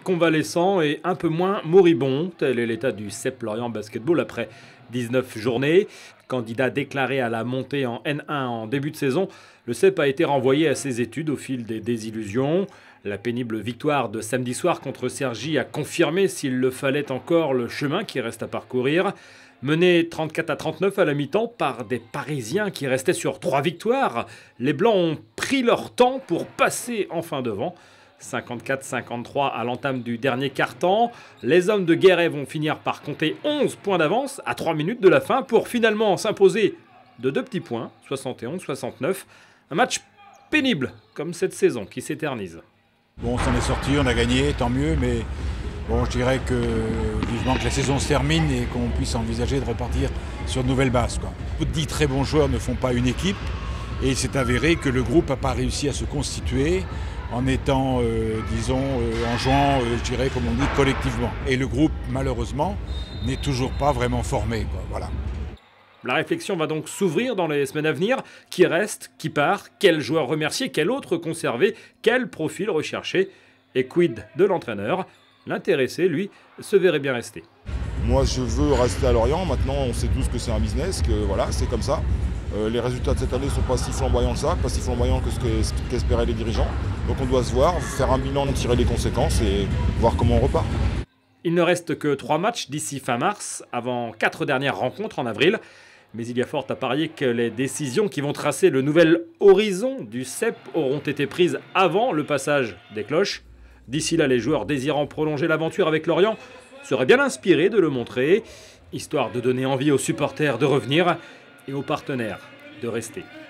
convalescent et un peu moins moribond. Tel est l'état du CEP Lorient Basketball après 19 journées. Candidat déclaré à la montée en N1 en début de saison, le CEP a été renvoyé à ses études au fil des désillusions. La pénible victoire de samedi soir contre Cergy a confirmé, s'il le fallait encore, le chemin qui reste à parcourir. Mené 34-39 à la mi-temps par des Parisiens qui restaient sur 3 victoires, les Blancs ont pris leur temps pour passer enfin devant. 54-53 à l'entame du dernier quart-temps. Les hommes de Guéret vont finir par compter 11 points d'avance à 3 minutes de la fin pour finalement s'imposer de 2 petits points, 71-69. Un match pénible comme cette saison qui s'éternise. Bon, on s'en est sorti, on a gagné, tant mieux, mais bon, je dirais que vivement que la saison se termine et qu'on puisse envisager de repartir sur de nouvelles bases, quoi. 10 très bons joueurs ne font pas une équipe et il s'est avéré que le groupe n'a pas réussi à se constituer en étant, en jouant, je dirais, comme on dit, collectivement. Et le groupe, malheureusement, n'est toujours pas vraiment formé, quoi. Voilà. La réflexion va donc s'ouvrir dans les semaines à venir. Qui reste, qui part, quel joueur remercier, quel autre conserver, quel profil rechercher. Et quid de l'entraîneur? L'intéressé, lui, se verrait bien rester. Moi, je veux rester à Lorient. Maintenant, on sait tous que c'est un business, que voilà, c'est comme ça. Les résultats de cette année ne sont pas si flamboyants que ça, pas si flamboyants que ce qu'espéraient les dirigeants. Donc on doit se voir, faire un bilan, tirer les conséquences et voir comment on repart. Il ne reste que 3 matchs d'ici fin mars, avant 4 dernières rencontres en avril. Mais il y a fort à parier que les décisions qui vont tracer le nouvel horizon du CEP auront été prises avant le passage des cloches. D'ici là, les joueurs désirant prolonger l'aventure avec Lorient seraient bien inspirés de le montrer, histoire de donner envie aux supporters de revenir et aux partenaires de rester.